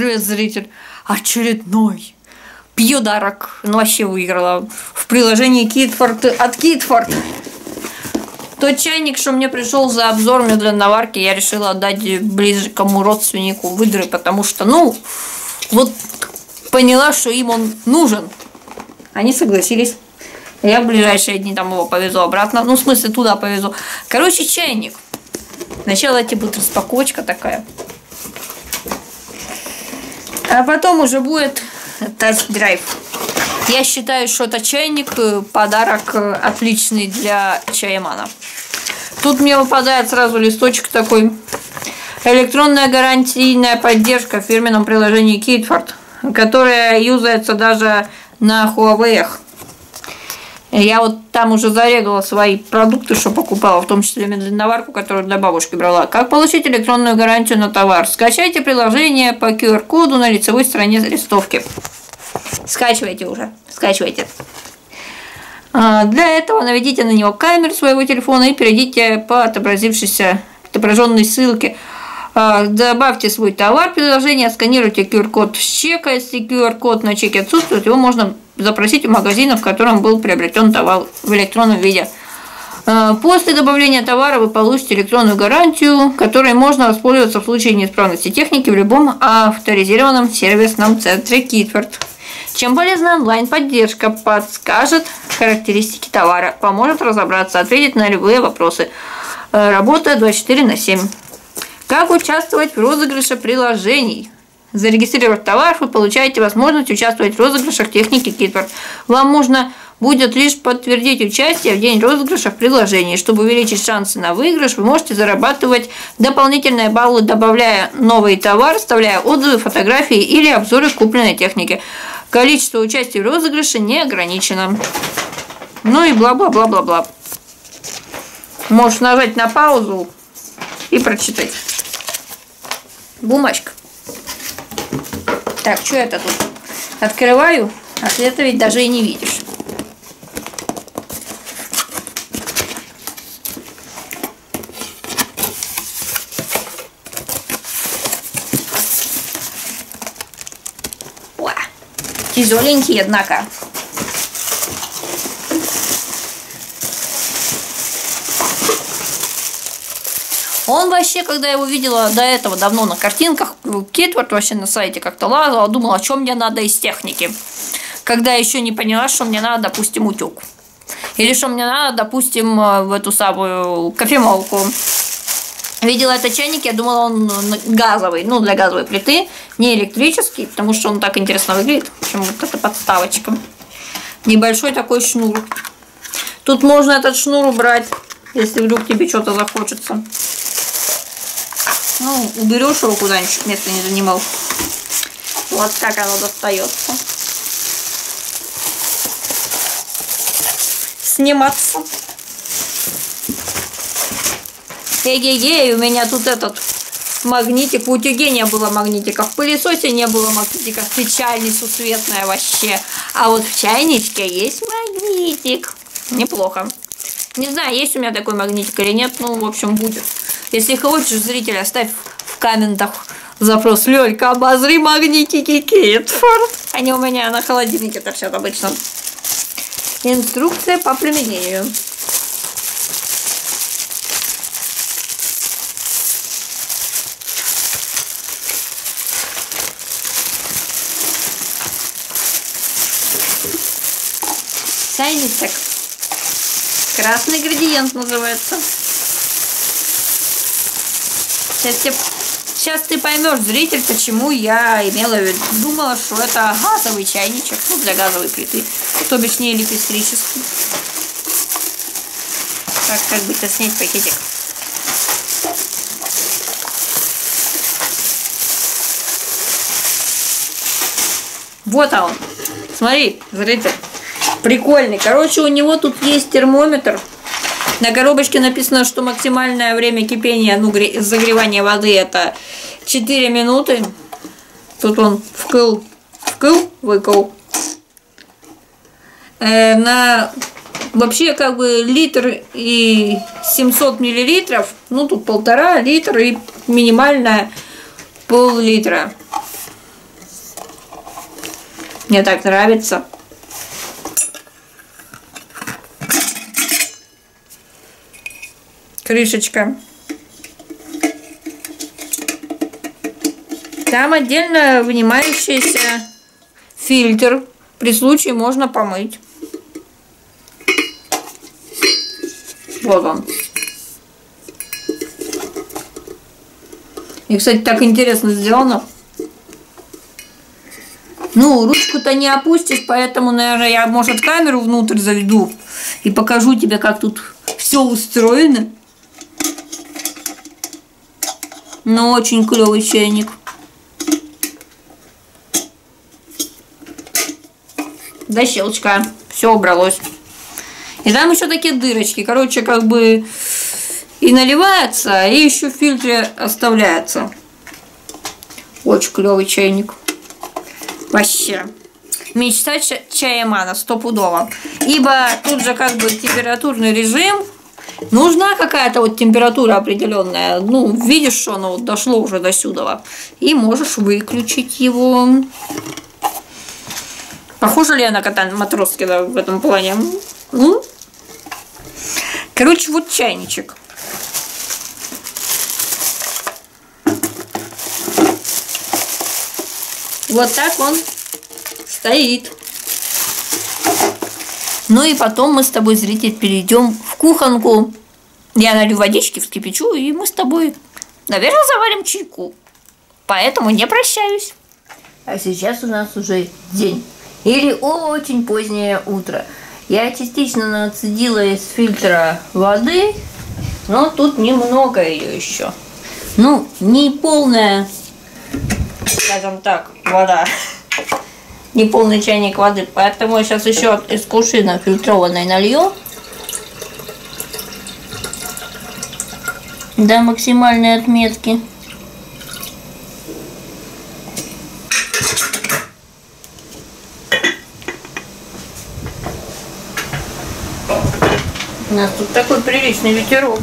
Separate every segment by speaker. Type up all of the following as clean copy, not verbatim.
Speaker 1: Привет, зритель! Очередной подарок. Ну, вообще выиграла в приложении Kitford от Kitford. Тот чайник, что мне пришел за обзор медленной варки, я решила отдать близкому родственнику в игры, потому что, ну, вот поняла, что им он нужен. Они согласились. Я в ближайшие дни там его повезу обратно. Ну, в смысле, туда повезу. Короче, чайник. Сначала тебе будет распаковочка такая. А потом уже будет тест-драйв. Я считаю, что это чайник, подарок отличный для чаемана. Тут мне выпадает сразу листочек такой. Электронная гарантийная поддержка в фирменном приложении Kitford, которая юзается даже на Huawei. Я вот там уже зарегала свои продукты, что покупала, в том числе медленноварку, которую для бабушки брала. Как получить электронную гарантию на товар? Скачайте приложение по QR-коду на лицевой стороне листовки. Скачивайте уже, скачивайте. Для этого наведите на него камеру своего телефона и перейдите по отображенной ссылке. Добавьте свой товар в приложение, сканируйте QR-код с чека. Если QR-код на чеке отсутствует, его можно запросить в магазине, в котором был приобретен товар в электронном виде. После добавления товара вы получите электронную гарантию, которой можно воспользоваться в случае неисправности техники в любом авторизированном сервисном центре Kitford. Чем полезна онлайн-поддержка, подскажет характеристики товара, поможет разобраться, ответить на любые вопросы. Работа 24/7. Как участвовать в розыгрыше приложений? Зарегистрировав товар, вы получаете возможность участвовать в розыгрышах техники Kitford. Вам нужно будет лишь подтвердить участие в день розыгрыша в приложении. Чтобы увеличить шансы на выигрыш, вы можете зарабатывать дополнительные баллы, добавляя новый товар, вставляя отзывы, фотографии или обзоры купленной техники. Количество участий в розыгрыше не ограничено. Ну и бла-бла-бла-бла-бла. Можешь нажать на паузу и прочитать. Бумажка. Так, что это тут? Открываю, а ты это ведь даже и не видишь. Уа! Тяжеленький, однако. Он вообще, когда я его видела до этого давно на картинках, Kitford вообще на сайте как-то лазала, думала, что мне надо из техники. Когда еще не поняла, что мне надо, допустим, утюг. Или что мне надо, допустим, в эту самую кофемолку. Видела этот чайник, я думала, он газовый, ну, для газовой плиты, не электрический, потому что он так интересно выглядит. В общем, вот эта подставочка. Небольшой такой шнур. Тут можно этот шнур убрать, если вдруг тебе что-то захочется. Ну, уберешь его куда-нибудь, чтобы место не занимал. Вот так оно достается. Сниматься. Эгегей, у меня тут этот магнитик. В утюге не было магнитика, в пылесосе не было магнитика. Печаль несусветная вообще. А вот в чайничке есть магнитик. Неплохо. Не знаю, есть у меня такой магнитик или нет, ну, в общем, будет. Если хочешь, зритель, оставь в комментах запрос. Лёлька, обозри магнитики Kitford. Они у меня на холодильнике торчат обычно. Инструкция по применению. Чайничек. Красный градиент называется. Сейчас ты поймешь, зритель, почему я думала, что это газовый чайничек, ну, для газовой плиты, то бишь не электрический. Так, как бы-то снять пакетик. Вот он. Смотри, зритель. Прикольный. Короче, у него тут есть термометр. На коробочке написано, что максимальное время кипения, ну, загревания воды это 4 минуты. Тут он вкл, выкл. Вообще, как бы, литр и 700 миллилитров, ну, тут 1,5 литра и минимальная пол-литра. Мне так нравится. Крышечка. Там отдельно вынимающийся фильтр. При случае можно помыть. Вот он. И, кстати, так интересно сделано. Ну, ручку-то не опустишь, поэтому, наверное, я, может, камеру внутрь заведу и покажу тебе, как тут все устроено. Но очень клевый чайник. До щелчка. Все убралось. И там еще такие дырочки. Короче, как бы и наливается, и еще в фильтре оставляется. Очень клевый чайник. Вообще. Мечта чаемана, стопудово. Ибо тут же как бы температурный режим. Нужна какая-то вот температура определенная. Ну, видишь, что оно вот дошло уже до сюда. И можешь выключить его. Похожа ли она кота Матроски в этом плане? Ну? Короче, вот чайничек. Вот так он стоит. Ну и потом мы с тобой, зритель, перейдем в кухонку. Я налью водички, вскипячу, и мы с тобой, наверное, заварим чайку. Поэтому не прощаюсь. А сейчас у нас уже день. Или очень позднее утро. Я частично нацедила из фильтра воды, но тут немного ее еще. Ну, не полная, скажем так, вода. Не полный чайник воды, поэтому я сейчас еще из кувшина фильтрованной налью до максимальной отметки. У нас тут такой приличный ветерок.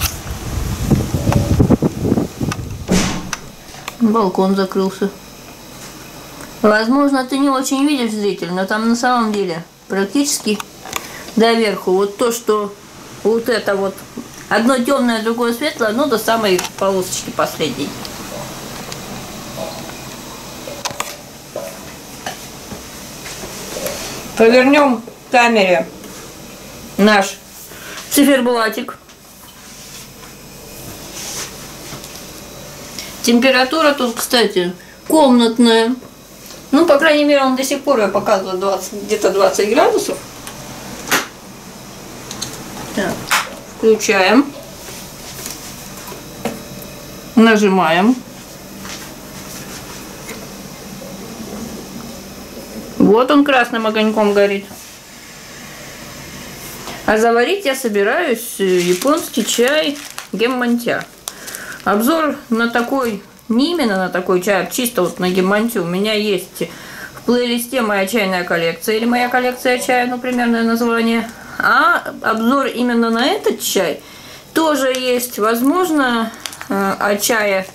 Speaker 1: Балкон закрылся. Возможно, ты не очень видишь, зритель, но там на самом деле практически доверху. Вот то, что вот это вот одно темное, другое светлое, ну до самой полосочки последней. Повернем к камере наш циферблатик. Температура тут, кстати, комнатная. Ну, по крайней мере, он до сих пор показывает где-то 20 градусов. Так, включаем. Нажимаем. Вот он красным огоньком горит. А заварить я собираюсь японский чай геммантя. Обзор на такой, не именно на такой чай, а чисто вот на геммантю у меня есть в плейлисте «Моя чайная коллекция» или «Моя коллекция чая», ну, примерное название. А обзор именно на этот чай тоже есть. Возможно, о чае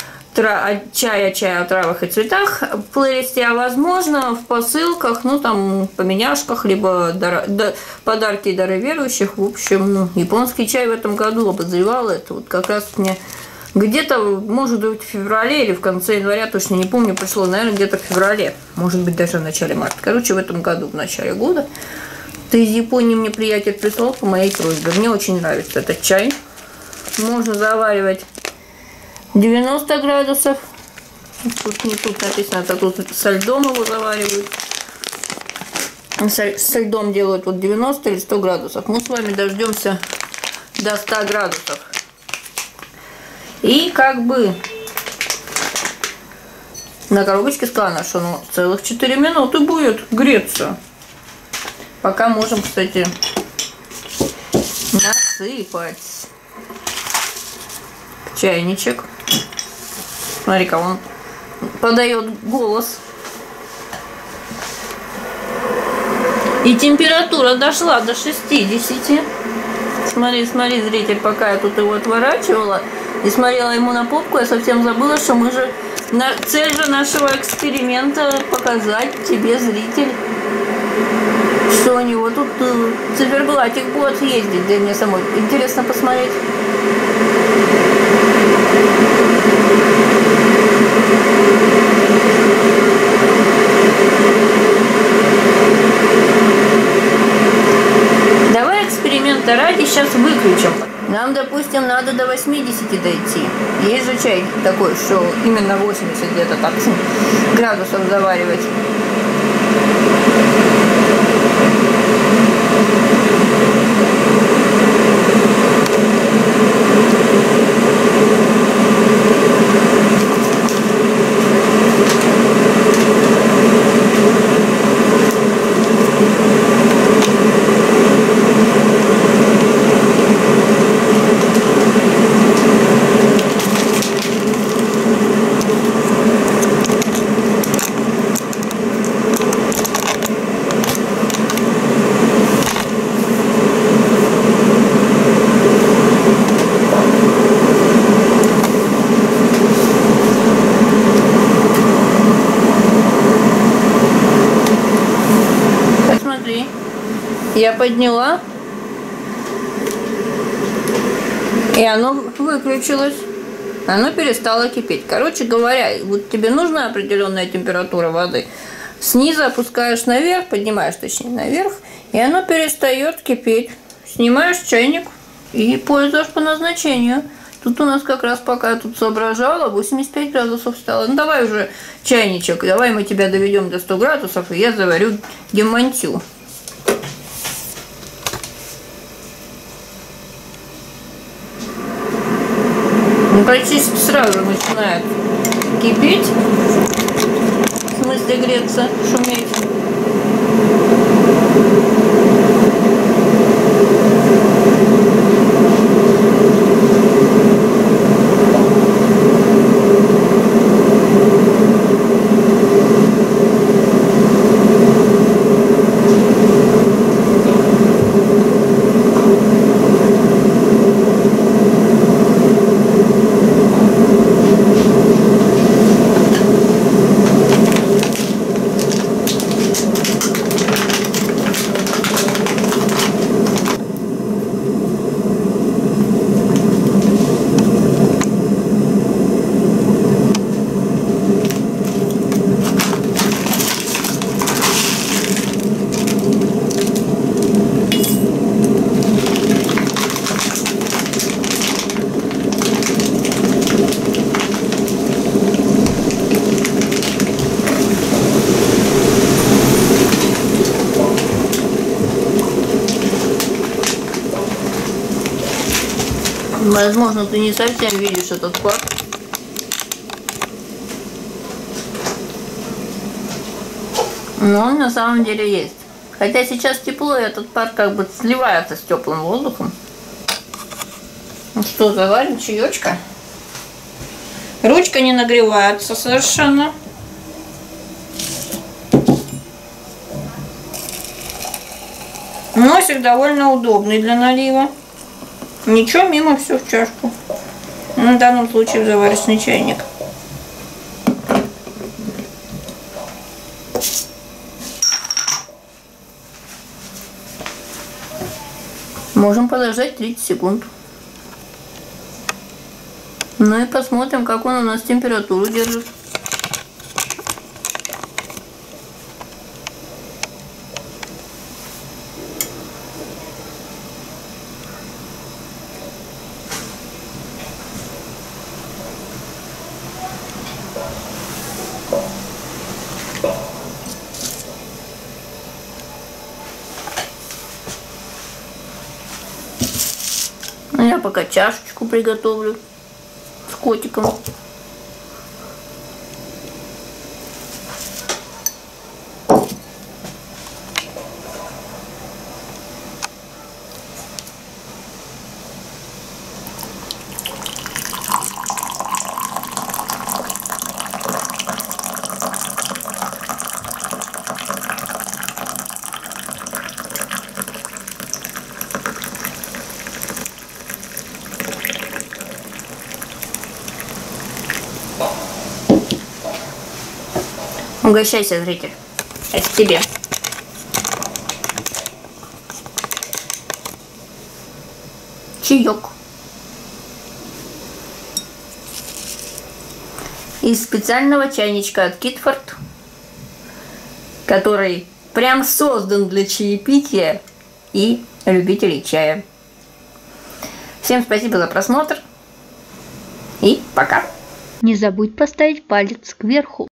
Speaker 1: о травах и цветах в плейлисте, а возможно в посылках, ну там поменяшках, либо подарки и дары верующих. В общем, ну, японский чай в этом году обозревала. Это вот как раз мне где-то, может быть, в феврале или в конце января, точно не помню, пришло, наверное, где-то в феврале, может быть, даже в начале марта. Короче, в этом году, в начале года. Из Японии мне приятель прислал по моей просьбе. Мне очень нравится этот чай. Можно заваривать 90 градусов. Тут не тут написано, это тут со льдом его заваривают. Со льдом делают вот 90 или 100 градусов. Мы с вами дождемся до 100 градусов. И как бы на коробочке сказано, что ну, целых 4 минуты будет греться. Пока можем, кстати, насыпать чайничек. Смотри-ка, он подает голос. И температура дошла до 60. Смотри, смотри, зритель, пока я тут его отворачивала и смотрела ему на попку, я совсем забыла, что мы же Цель же нашего эксперимента показать тебе, зритель, что у него тут циферблатик будет ездить, да и мне самой интересно посмотреть. Давай эксперимента ради сейчас выключим. Нам, допустим, надо до 80 дойти. Есть же чай такой, что именно 80 где-то так градусов заваривать. Я подняла, и оно выключилось. Оно перестало кипеть. Короче говоря, вот тебе нужна определенная температура воды. Снизу опускаешь наверх, поднимаешь точнее наверх, и оно перестает кипеть. Снимаешь чайник и пользуешь по назначению. Тут у нас как раз пока я тут соображала, 85 градусов стало. Ну давай уже чайничек, давай мы тебя доведем до 100 градусов, и я заварю демантю. Практически сразу начинает кипеть, в смысле греться, шуметь. Возможно, ты не совсем видишь этот пар. Но он на самом деле есть. Хотя сейчас тепло, и этот пар как бы сливается с теплым воздухом. Ну что, заварим чаечка. Ручка не нагревается совершенно. Носик довольно удобный для налива. Ничего, мимо, все в чашку. В данном случае в заварочный чайник. Можем подождать 30 секунд. Ну и посмотрим, как он у нас температуру держит. Я пока чашечку приготовлю с котиком. Угощайся, зритель. Это тебе. Чаек. Из специального чайничка от Китфорд, который прям создан для чаепития и любителей чая. Всем спасибо за просмотр и пока.
Speaker 2: Не забудь поставить палец кверху.